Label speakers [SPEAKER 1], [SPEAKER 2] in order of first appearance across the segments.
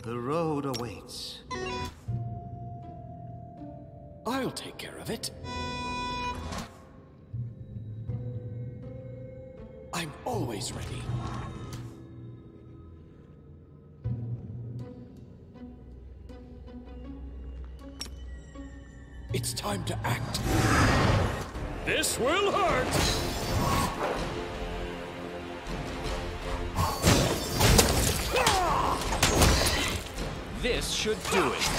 [SPEAKER 1] The road awaits.
[SPEAKER 2] I'll take care of it. I'm always ready. It's time to act. This will hurt!
[SPEAKER 3] This should do it.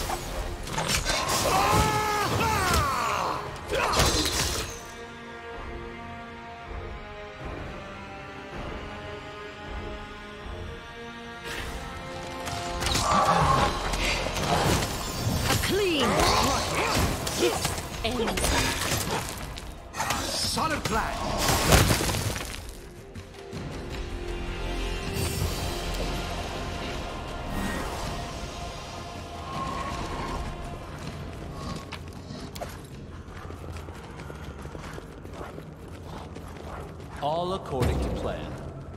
[SPEAKER 4] A clean ends.
[SPEAKER 1] Solid plan.
[SPEAKER 3] All according to plan.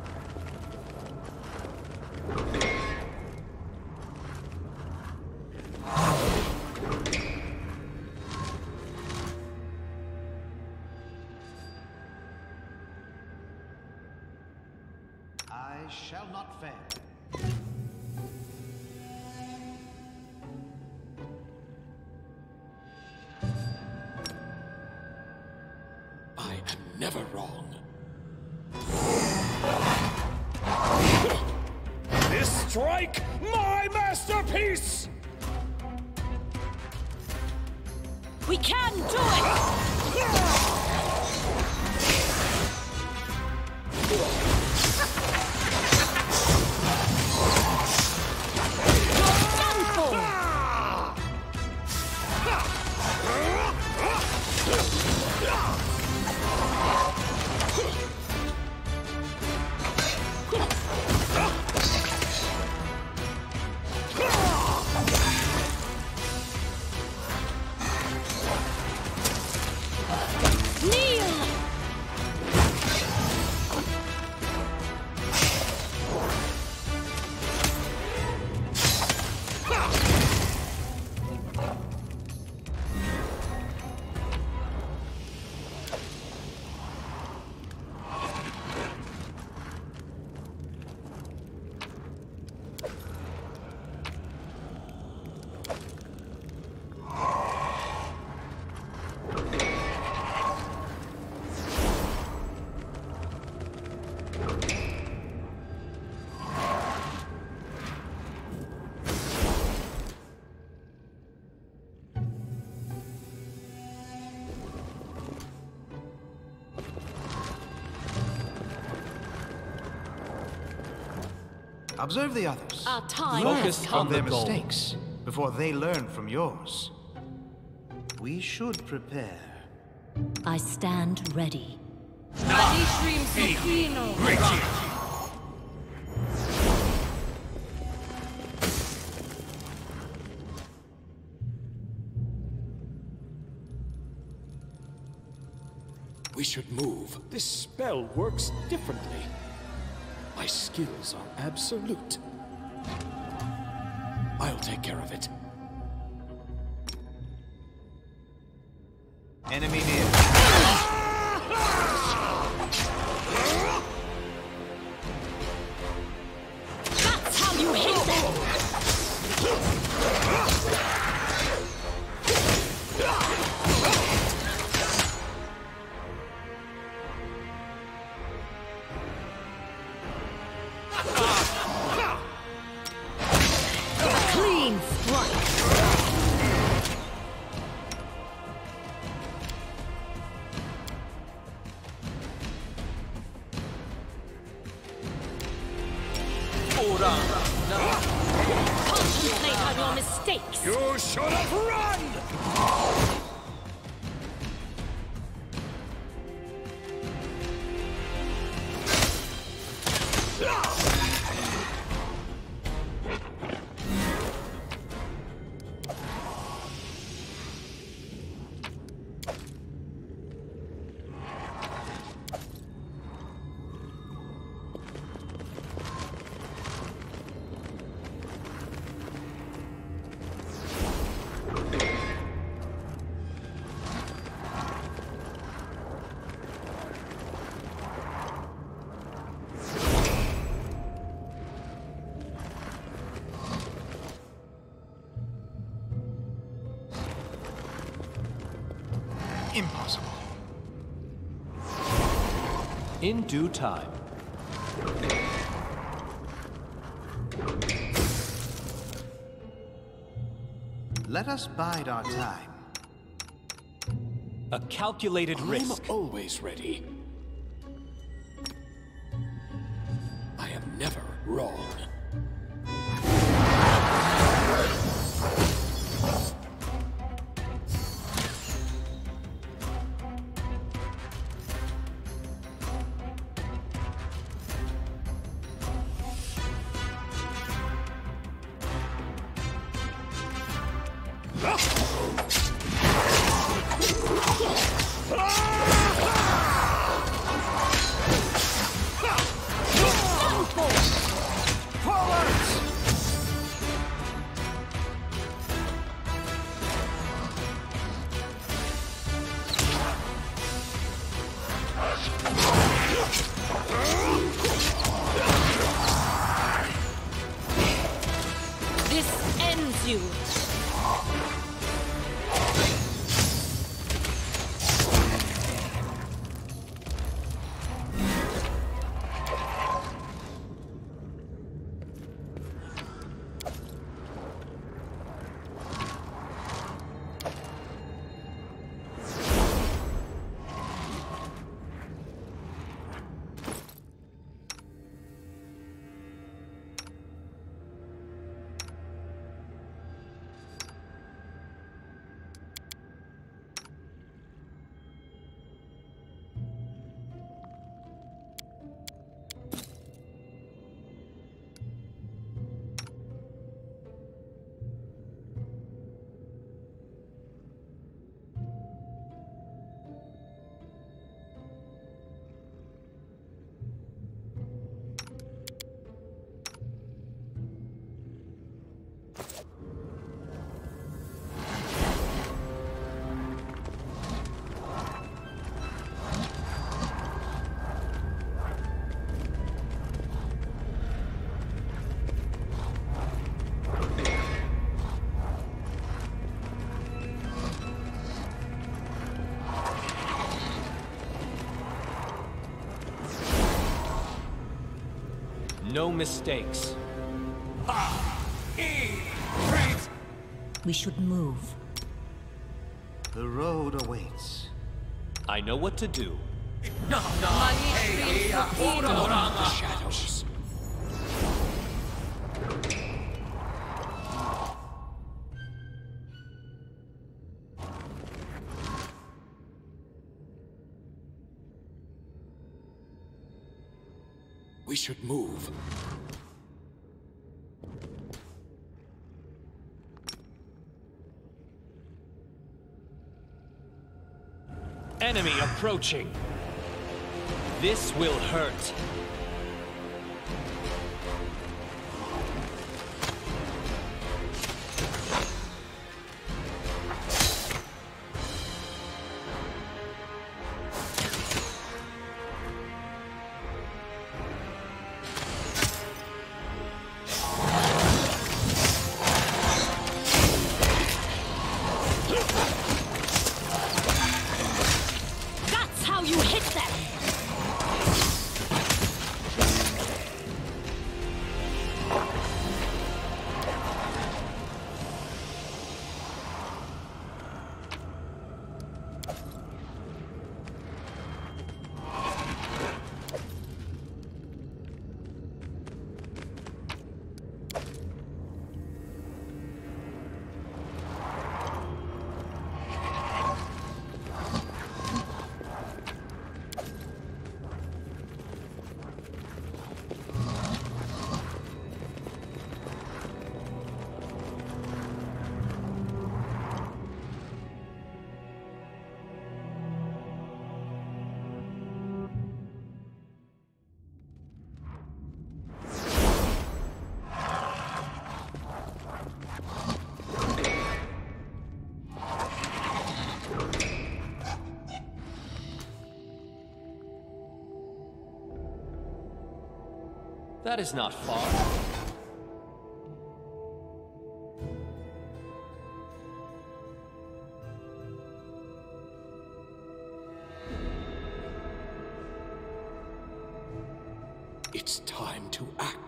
[SPEAKER 1] I shall not fail.
[SPEAKER 2] I am never wrong. This strike, my masterpiece!
[SPEAKER 4] We can do it!
[SPEAKER 1] Observe the others.
[SPEAKER 4] Our time
[SPEAKER 3] Focus
[SPEAKER 4] has
[SPEAKER 1] From
[SPEAKER 4] come.
[SPEAKER 1] their
[SPEAKER 3] the goal.
[SPEAKER 1] mistakes before they learn from yours. We should prepare.
[SPEAKER 4] I stand ready.
[SPEAKER 2] We should move. This spell works differently. My skills are absolute. I'll take care of it.
[SPEAKER 1] Enemy near.
[SPEAKER 4] That's how you hit them! Clean strike! Concentrate on your mistakes!
[SPEAKER 2] You should have run!
[SPEAKER 3] In due time.
[SPEAKER 1] Let us bide our time.
[SPEAKER 3] A calculated risk.
[SPEAKER 2] I'm always ready. I am never wrong.
[SPEAKER 4] This ends you.
[SPEAKER 3] No mistakes.
[SPEAKER 4] We should move.
[SPEAKER 1] The road awaits.
[SPEAKER 3] I know what to do.
[SPEAKER 2] Shadows. We should move.
[SPEAKER 3] Enemy approaching. This will hurt.
[SPEAKER 4] That's how you hit them!
[SPEAKER 3] That is not far.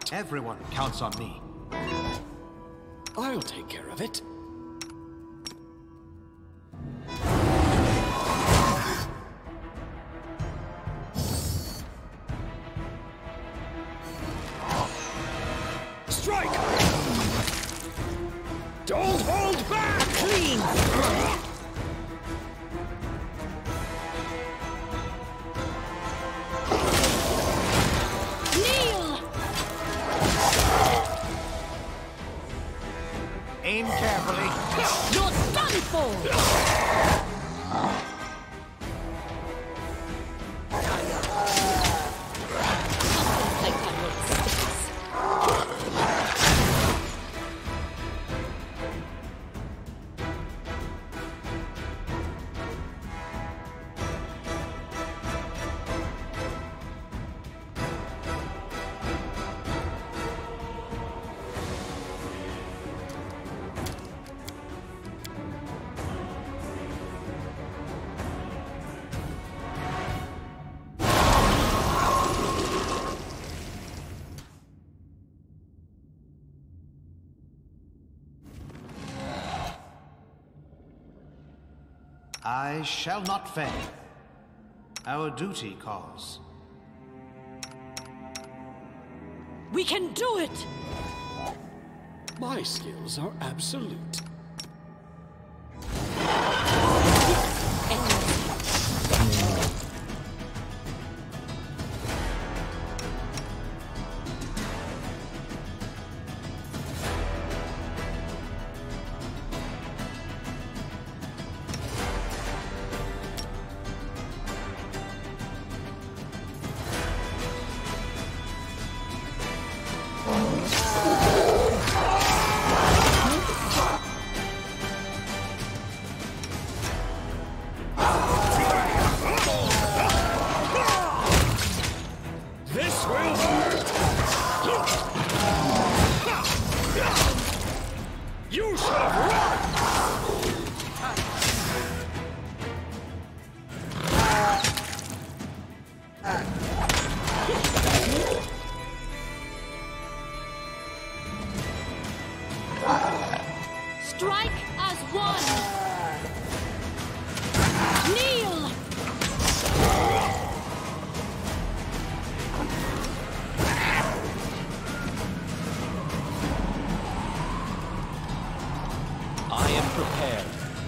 [SPEAKER 1] Everyone counts on me.
[SPEAKER 2] I'll take care of it. Strike! Don't hold back!
[SPEAKER 4] Clean!
[SPEAKER 1] Aim carefully.
[SPEAKER 4] You're done for!
[SPEAKER 1] I shall not fail. Our duty calls.
[SPEAKER 4] We can do it!
[SPEAKER 2] My skills are absolute. You shall run!
[SPEAKER 4] Strike as one! Kneel!
[SPEAKER 3] I am prepared.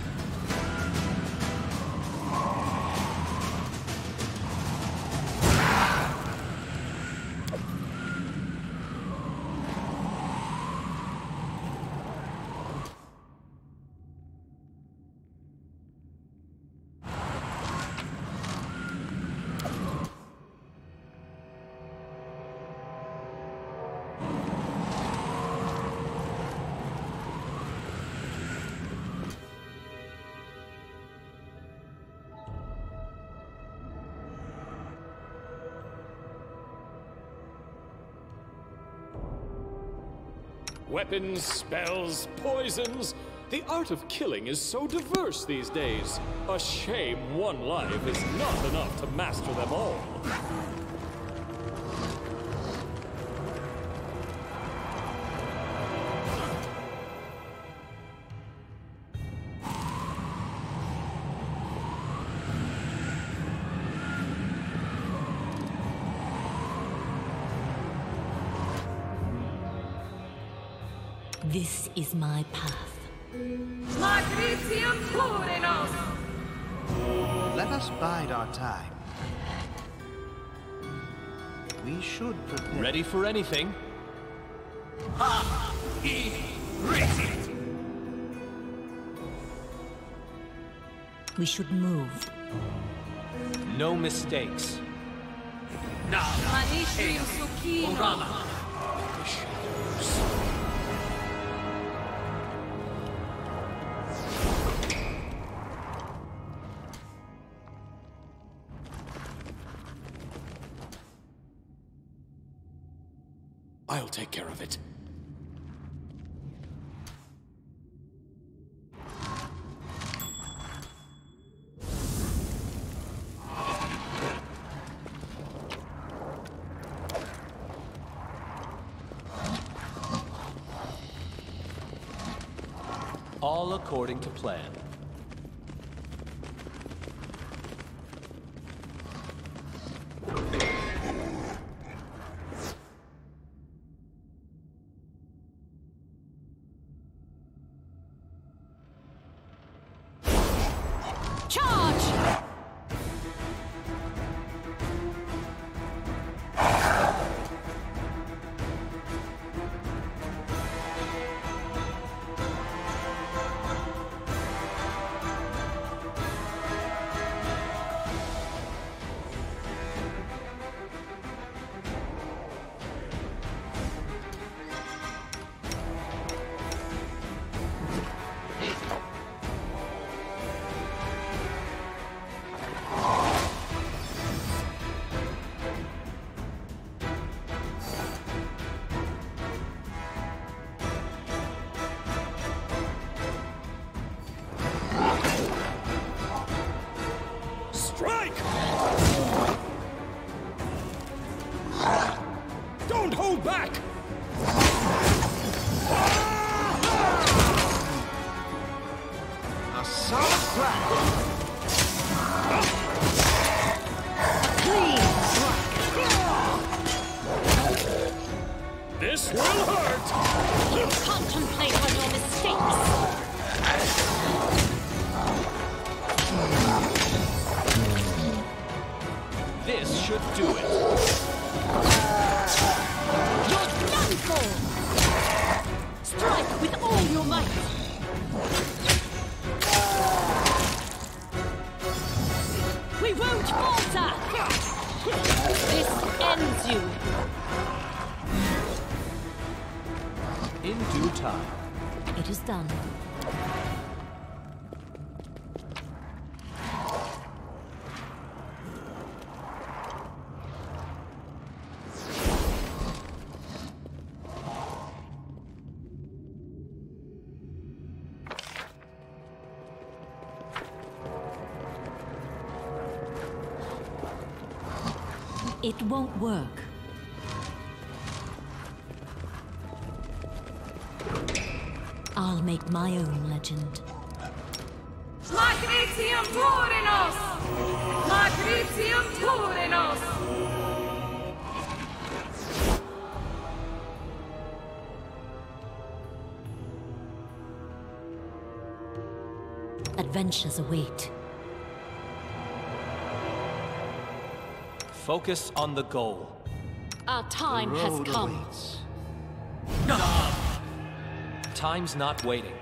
[SPEAKER 2] Weapons, spells, poisons. The art of killing is so diverse these days. A shame one life is not enough to master them all.
[SPEAKER 4] This is my path.
[SPEAKER 1] Let us bide our time. We should prepare.
[SPEAKER 3] Ready for anything?
[SPEAKER 4] We should move.
[SPEAKER 3] No mistakes.
[SPEAKER 2] I'll take care of it.
[SPEAKER 3] All according to plan.
[SPEAKER 2] This will hurt!
[SPEAKER 4] You contemplate on your mistakes!
[SPEAKER 3] This should do it.
[SPEAKER 4] You're done for! Strike with all your might! We won't falter! This ends you!
[SPEAKER 3] In due time.
[SPEAKER 4] It is done. It won't work. I'll make my own legend.
[SPEAKER 5] Matricium Turinos! Matricium Turinos!
[SPEAKER 4] Adventures await.
[SPEAKER 3] Focus on the goal.
[SPEAKER 4] Our time has
[SPEAKER 1] road
[SPEAKER 4] come.
[SPEAKER 1] awaits.
[SPEAKER 3] Time's not waiting.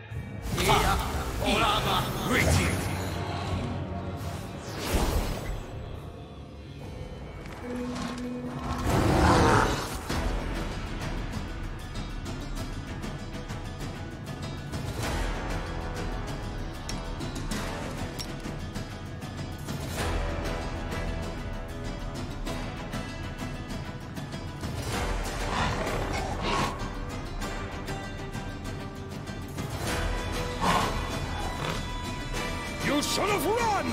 [SPEAKER 2] You should have run!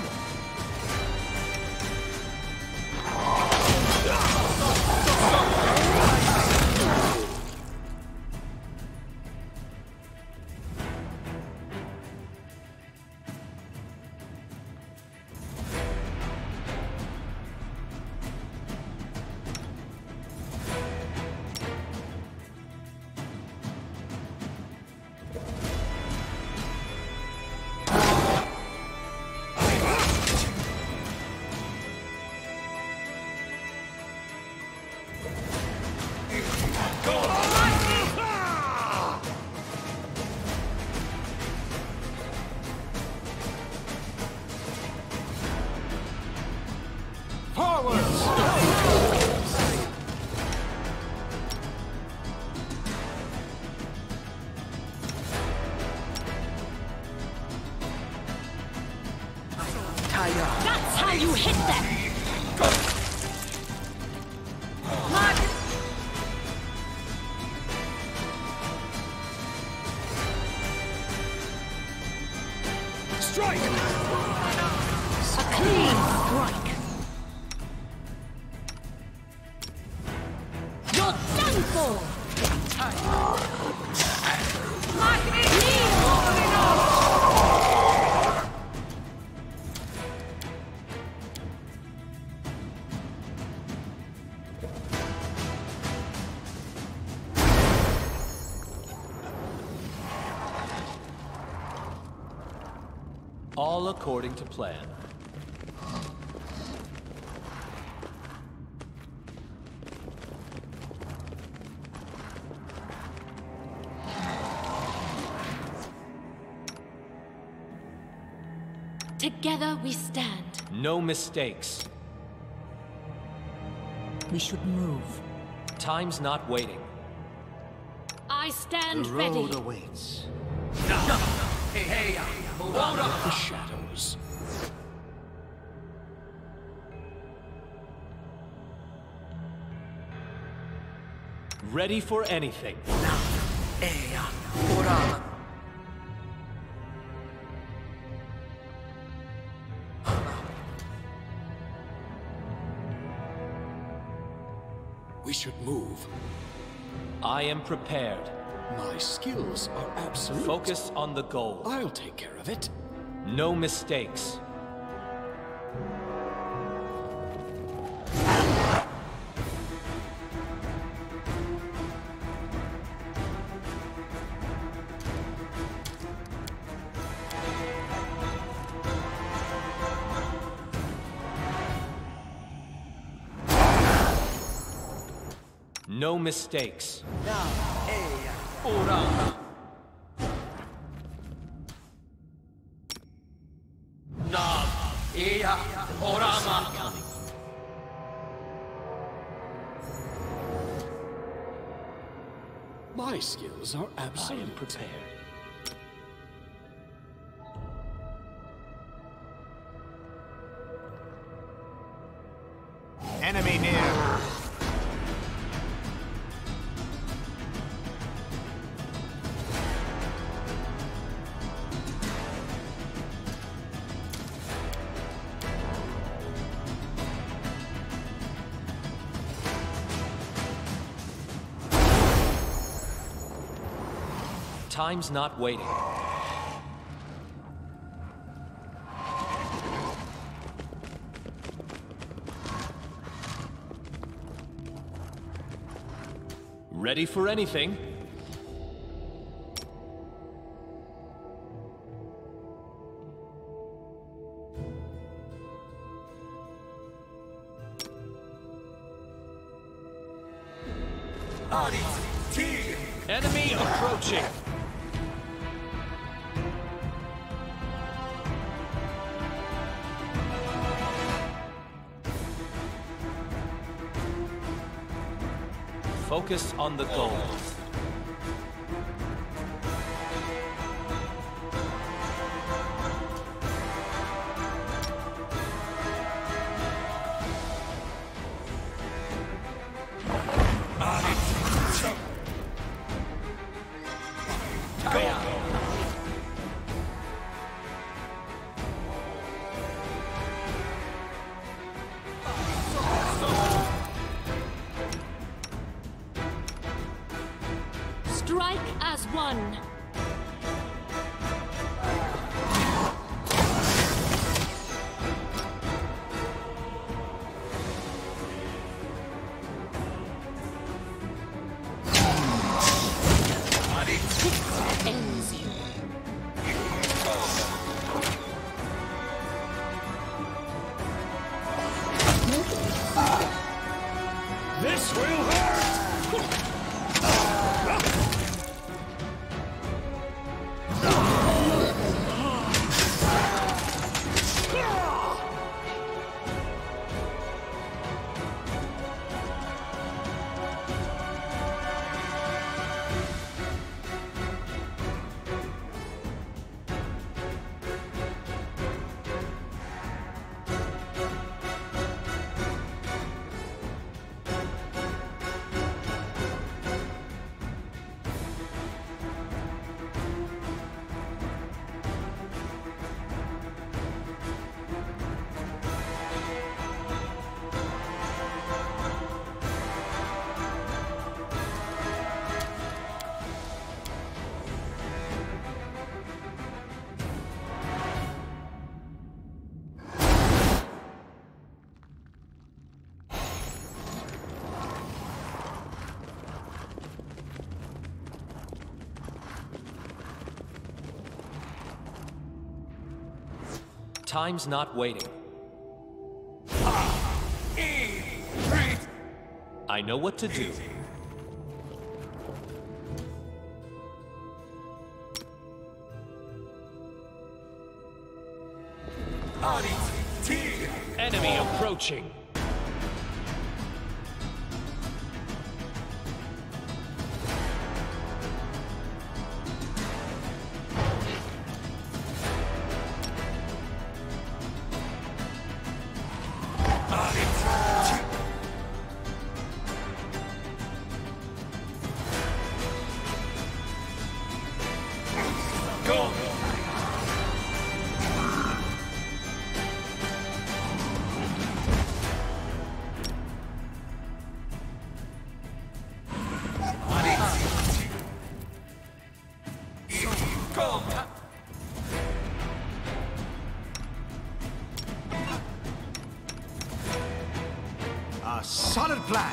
[SPEAKER 4] That's how you hit them!
[SPEAKER 2] Strike!
[SPEAKER 4] A clean strike! You're done for!
[SPEAKER 5] Matricium Turinos!
[SPEAKER 3] All according to plan.
[SPEAKER 4] Together we stand.
[SPEAKER 3] No mistakes.
[SPEAKER 4] We should move.
[SPEAKER 3] Time's not waiting.
[SPEAKER 4] I stand
[SPEAKER 1] The
[SPEAKER 4] ready.
[SPEAKER 1] road awaits.
[SPEAKER 2] The shadows.
[SPEAKER 3] Ready for anything.
[SPEAKER 2] We should move.
[SPEAKER 3] I am prepared.
[SPEAKER 2] My skills are absolute.
[SPEAKER 3] Focus on the goal.
[SPEAKER 2] I'll take care of it.
[SPEAKER 3] No mistakes. No mistakes.
[SPEAKER 2] My skills are
[SPEAKER 3] I
[SPEAKER 2] absolute.
[SPEAKER 3] am prepared.
[SPEAKER 1] Enemy near.
[SPEAKER 3] Time's not waiting. Ready for anything? Enemy approaching. Focus on the goal.
[SPEAKER 4] Strike as one. Ends you.
[SPEAKER 2] This will hurt!
[SPEAKER 3] Time's not waiting. I know what to do. Enemy approaching.
[SPEAKER 1] A solid plan.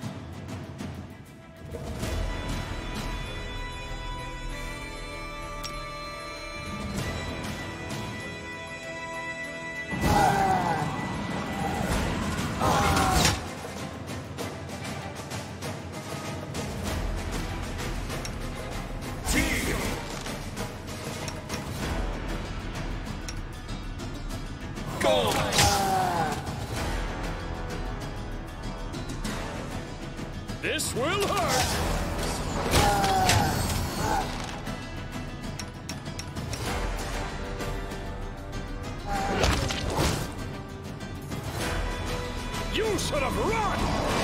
[SPEAKER 2] This will hurt! You should have run!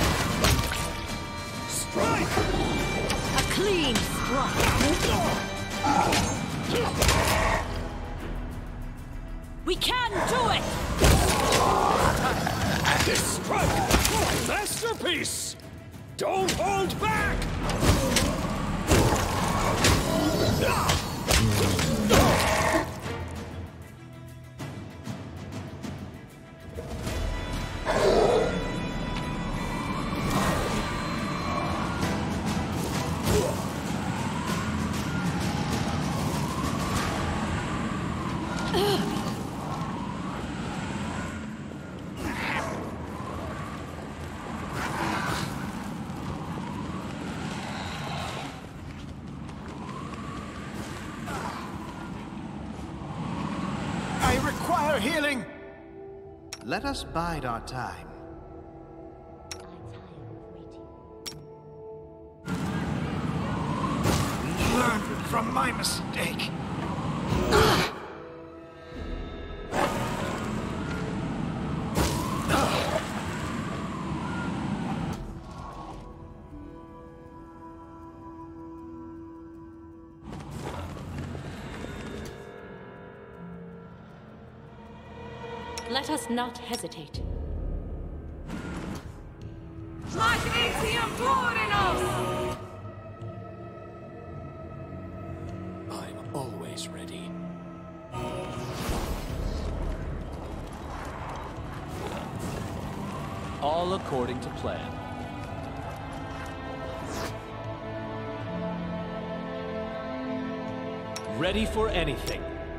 [SPEAKER 2] Strike!
[SPEAKER 4] A clean strike. We can do it!
[SPEAKER 2] This strike! Masterpiece! Don't hold back!
[SPEAKER 1] Healing! Let us bide our time. Learn from my mistake.
[SPEAKER 4] Let us not hesitate.
[SPEAKER 2] I'm always ready.
[SPEAKER 3] All according to plan. Ready for anything.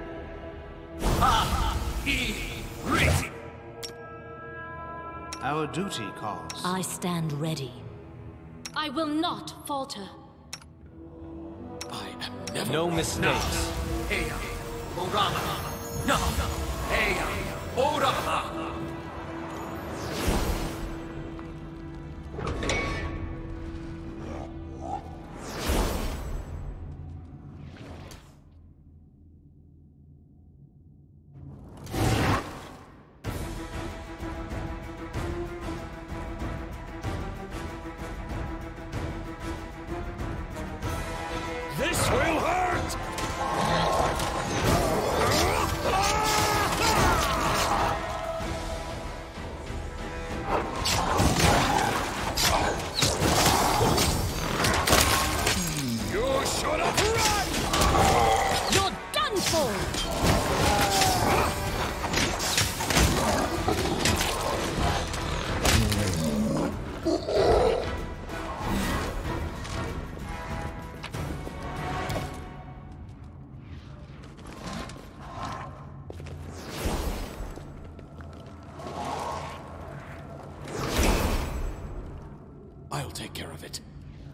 [SPEAKER 1] Our duty calls.
[SPEAKER 4] I stand ready. I will not falter.
[SPEAKER 2] I am never...
[SPEAKER 3] No mistakes.
[SPEAKER 2] This will hurt! take care of it.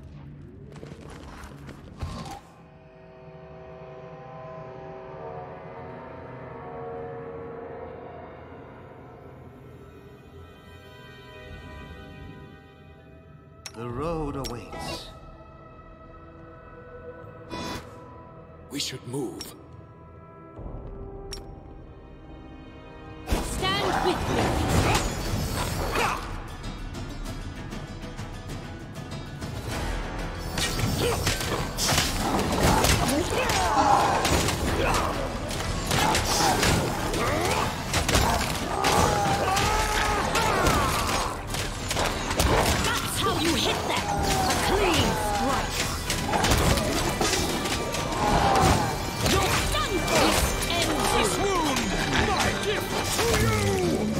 [SPEAKER 1] The road awaits.
[SPEAKER 2] We should move.
[SPEAKER 4] Stand with me. That's how you hit them. A clean strike. Your stun feast ends you.
[SPEAKER 2] Swoon! My gift to you!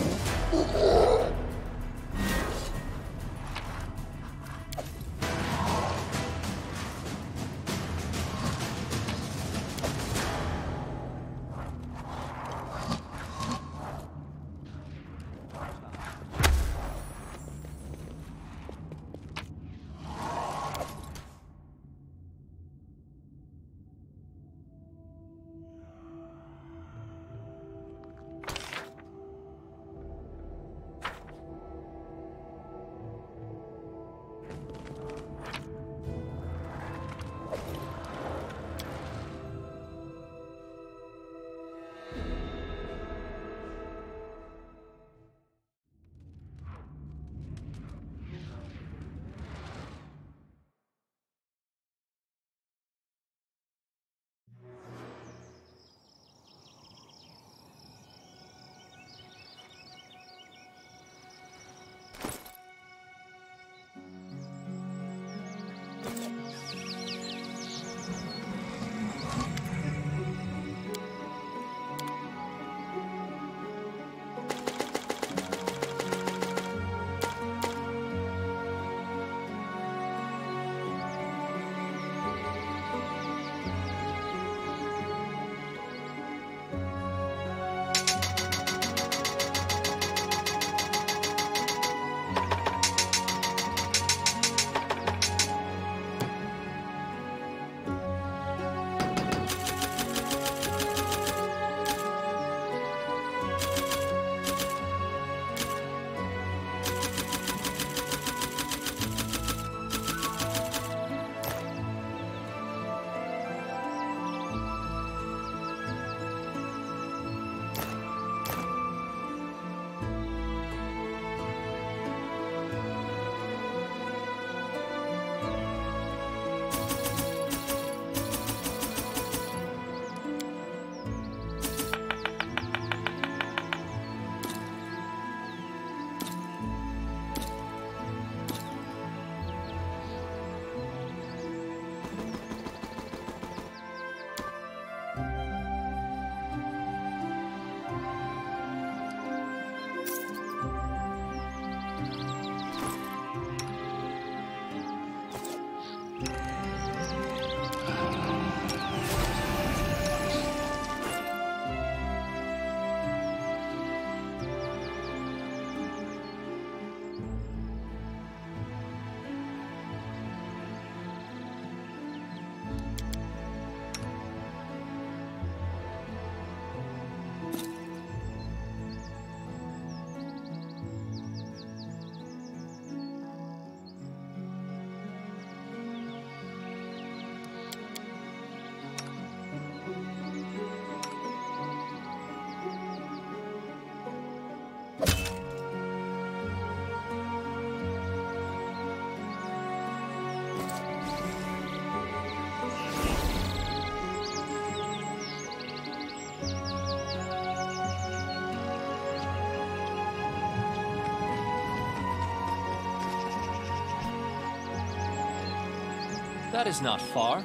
[SPEAKER 3] That is not far.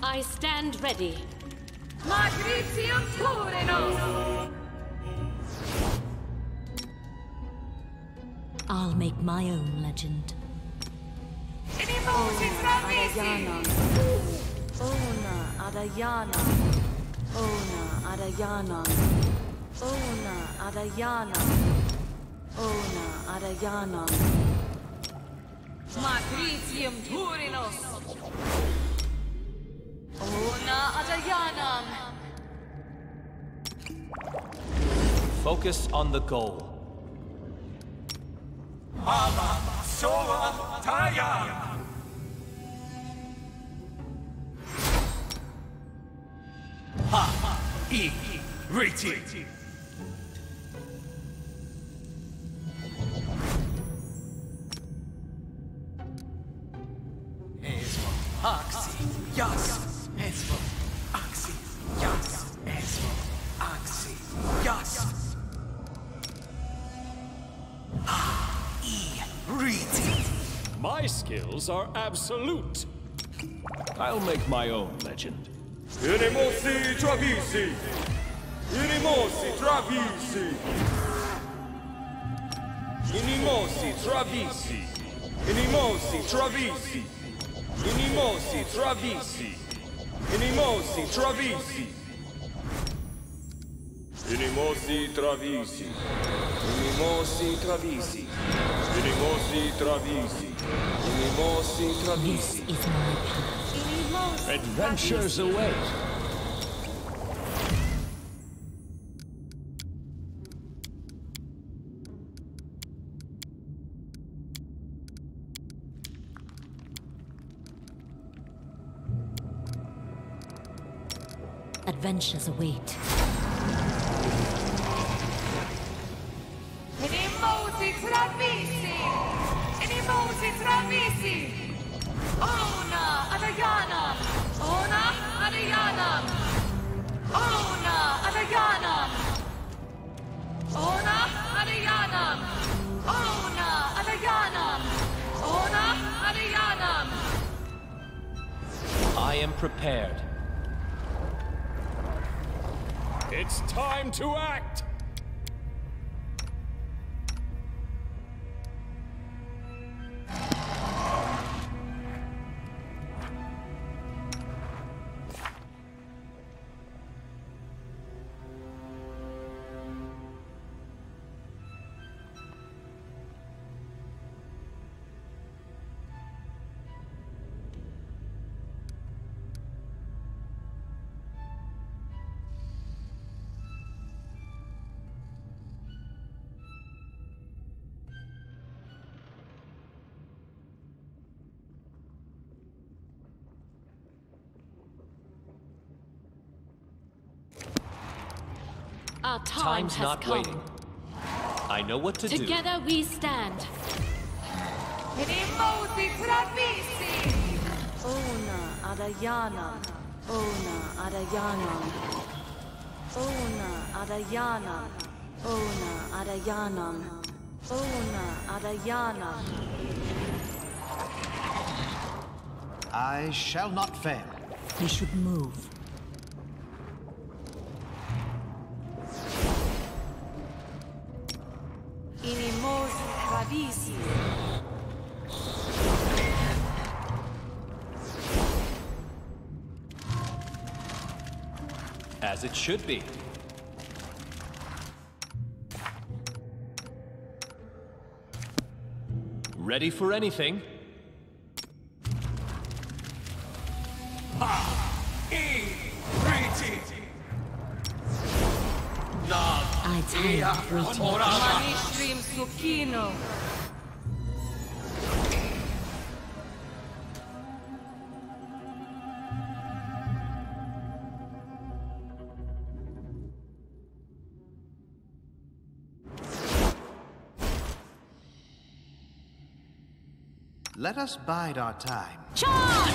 [SPEAKER 4] I stand ready.
[SPEAKER 5] Matricium Turinos!
[SPEAKER 4] I'll make my own legend.
[SPEAKER 5] Inimosi Travisi!
[SPEAKER 6] Ona Adayana. Ona Adayana. Ona Adayana. Ona Adayana.
[SPEAKER 5] Matricium Turinos! Ona Adayanam!
[SPEAKER 3] Focus on the goal.
[SPEAKER 7] Soa Taya! Riti! Esmo, Oxy, Yas! Esmo, Oxy, Yas! Esmo, Oxy, Yas! Riti!
[SPEAKER 2] My skills are absolute.
[SPEAKER 3] I'll make my own legend.
[SPEAKER 7] Inimosi Travisi! Inimosi Travisi! Inimosi Travisi! Inimosi Travisi! Inimosi Travisi! Inimosi Travisi! Inimosi Travisi! Inimosi Travisi! Inimosi Travisi! Inimosi
[SPEAKER 4] This
[SPEAKER 7] Travisi!
[SPEAKER 4] is my path.
[SPEAKER 3] Adventures await.
[SPEAKER 4] Adventures await.
[SPEAKER 5] Inimosi Travisi! Inimosi Travisi! Ona Adayanam! Ona Adayanam! Ona Adayanam! Ona Adayanam! Ona Adayanam! Ona Adayanam!
[SPEAKER 3] I am prepared.
[SPEAKER 2] It's time to act!
[SPEAKER 4] Our time
[SPEAKER 3] Time's
[SPEAKER 4] has
[SPEAKER 3] not
[SPEAKER 4] come.
[SPEAKER 3] waiting. I know what to do.
[SPEAKER 4] Together we stand.
[SPEAKER 5] Inimosi Travisi!
[SPEAKER 6] Ona Adayana. Ona Adayana. Ona Adayana. Ona Adayana. Ona Adayana.
[SPEAKER 1] I shall not fail.
[SPEAKER 4] We should move.
[SPEAKER 6] Inimosi Travisi.
[SPEAKER 3] As it should be. Ready for anything?
[SPEAKER 4] I tire of waiting.
[SPEAKER 6] Manishrim Sukino.
[SPEAKER 1] Let us bide our time.
[SPEAKER 4] Charge!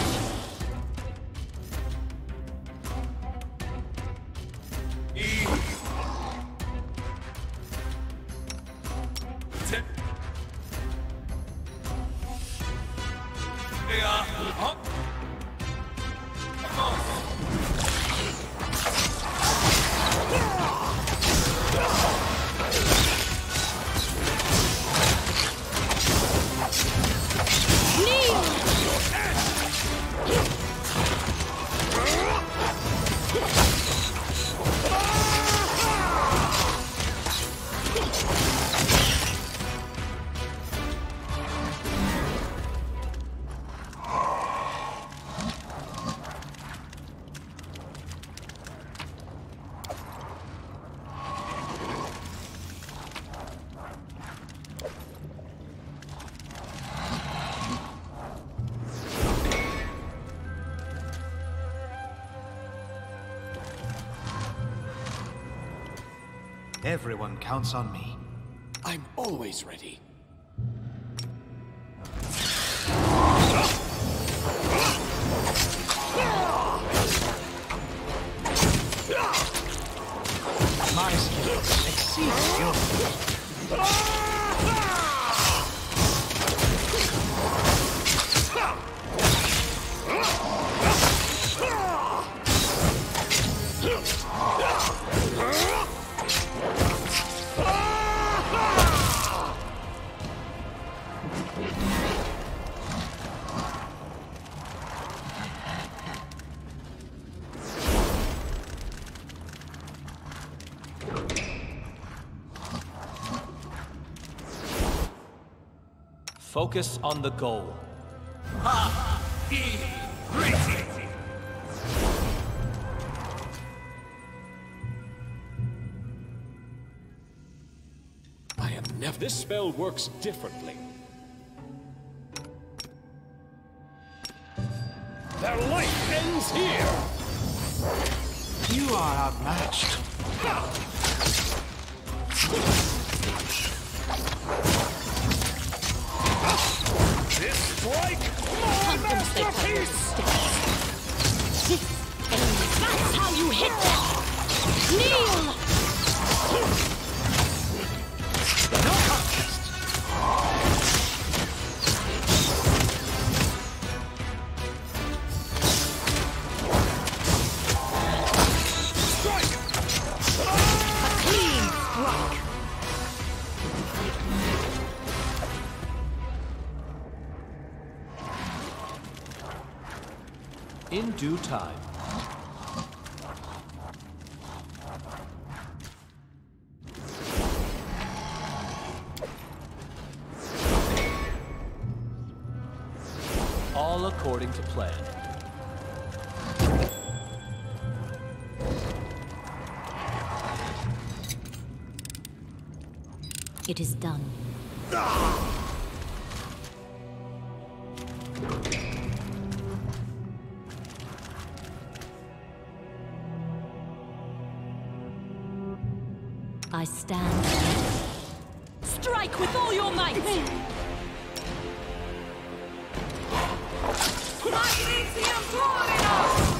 [SPEAKER 1] Everyone counts on me.
[SPEAKER 2] I'm always ready.
[SPEAKER 1] My skill exceeds yours.
[SPEAKER 3] Focus on the goal.
[SPEAKER 2] I am never. This spell works differently. Their life ends here!
[SPEAKER 1] You are outmatched.
[SPEAKER 2] This strike, my masterpiece!
[SPEAKER 4] That's how you hit them! Kneel!
[SPEAKER 1] No contest.
[SPEAKER 2] Strike!
[SPEAKER 4] A clean strike!
[SPEAKER 3] In due time. All according to plan.
[SPEAKER 4] It is done. I stand. Strike with all your might!
[SPEAKER 5] Magnesium Florida!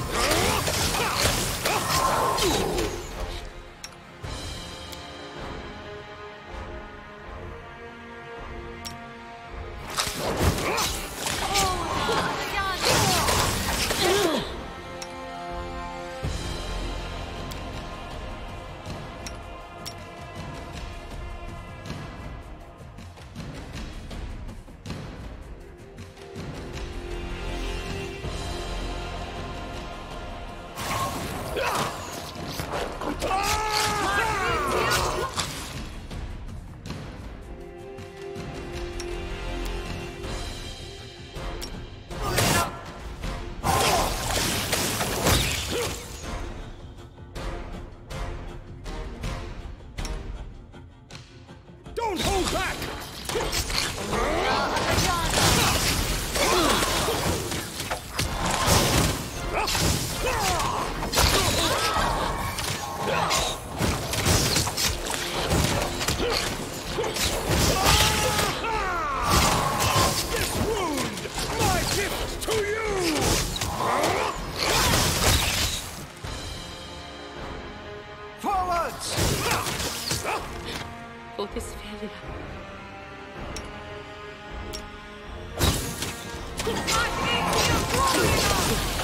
[SPEAKER 2] Don't hold back! This wound, my gift to you!
[SPEAKER 1] Forwards!
[SPEAKER 6] For this failure.
[SPEAKER 5] Magnesium Florida!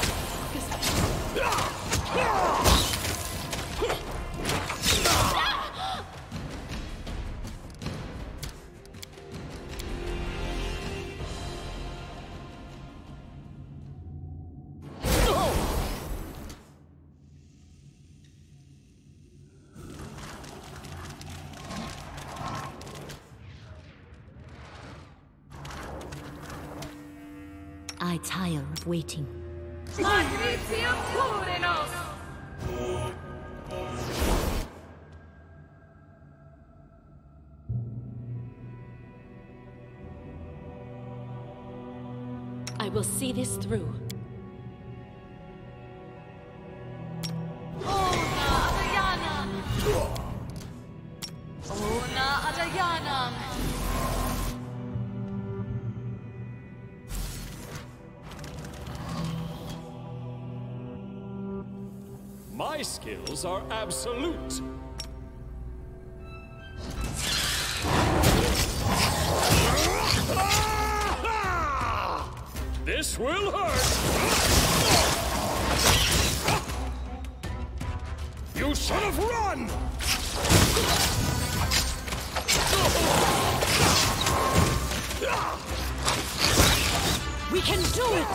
[SPEAKER 4] I tire of waiting.
[SPEAKER 5] Magnesium Florida!
[SPEAKER 4] I will see this through.
[SPEAKER 2] My skills are absolute. This will hurt! You should have run!
[SPEAKER 4] We can do it!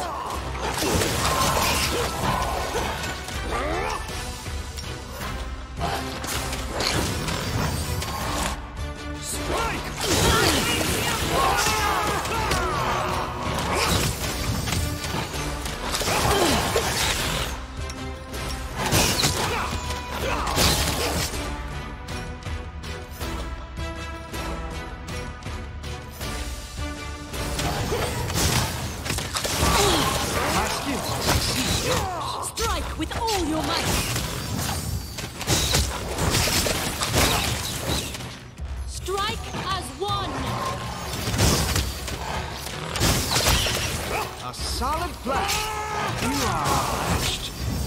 [SPEAKER 4] Strike with all your might! Strike as one!
[SPEAKER 1] A solid blast! You are matched.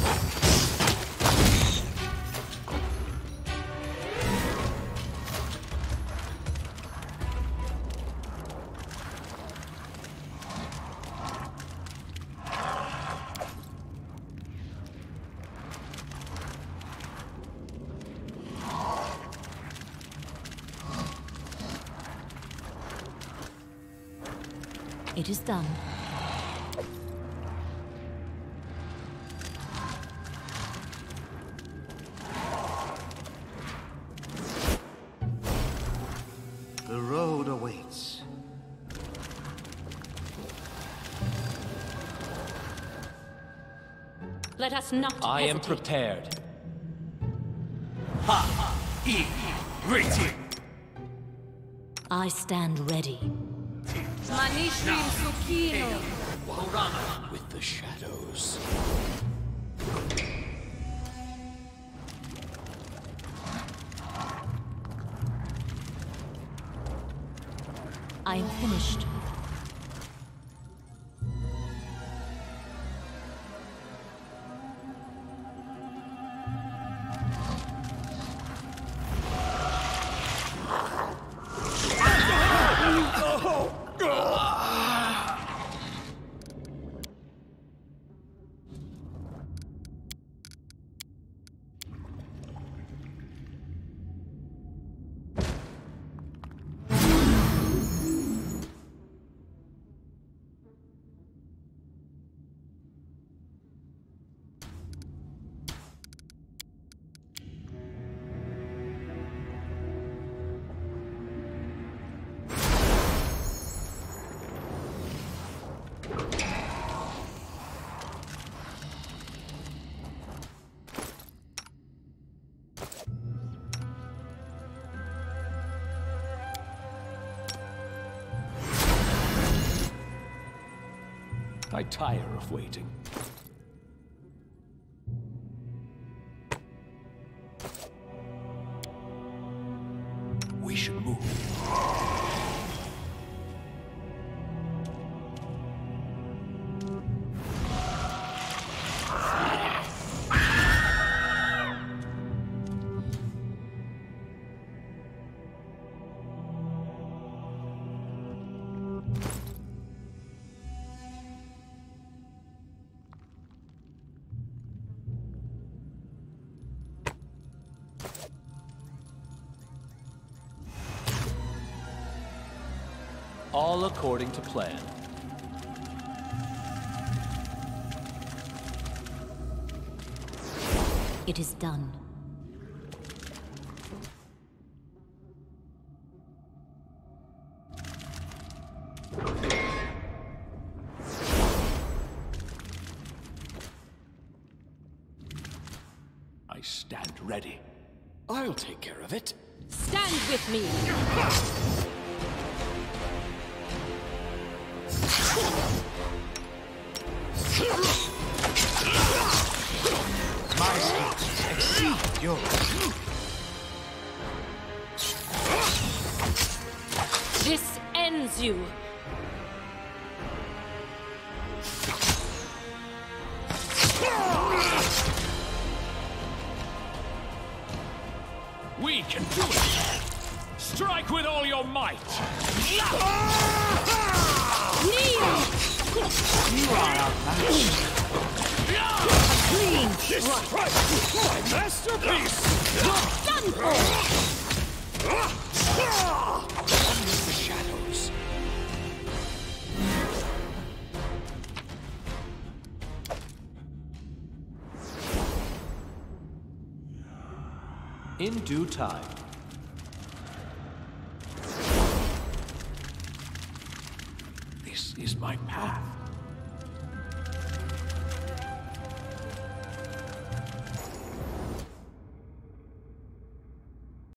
[SPEAKER 4] It is done.
[SPEAKER 1] The road awaits.
[SPEAKER 4] Let us not
[SPEAKER 3] I am
[SPEAKER 4] hesitate.
[SPEAKER 3] prepared.
[SPEAKER 4] I stand ready.
[SPEAKER 6] Manishrim Sukino.
[SPEAKER 2] With the shadows.
[SPEAKER 4] I am finished.
[SPEAKER 3] I tire of waiting. We should move. All according to plan.
[SPEAKER 4] It is done.
[SPEAKER 3] I stand ready.
[SPEAKER 2] I'll take care of it.
[SPEAKER 4] Stand with me!
[SPEAKER 1] My skills exceed yours.
[SPEAKER 4] This ends you!
[SPEAKER 3] fight!
[SPEAKER 6] Kneel!
[SPEAKER 1] You are outmatched.
[SPEAKER 6] Clean
[SPEAKER 2] This strike is my masterpiece!
[SPEAKER 6] done for!
[SPEAKER 3] Under the shadows.
[SPEAKER 8] In due time.
[SPEAKER 3] This is my path.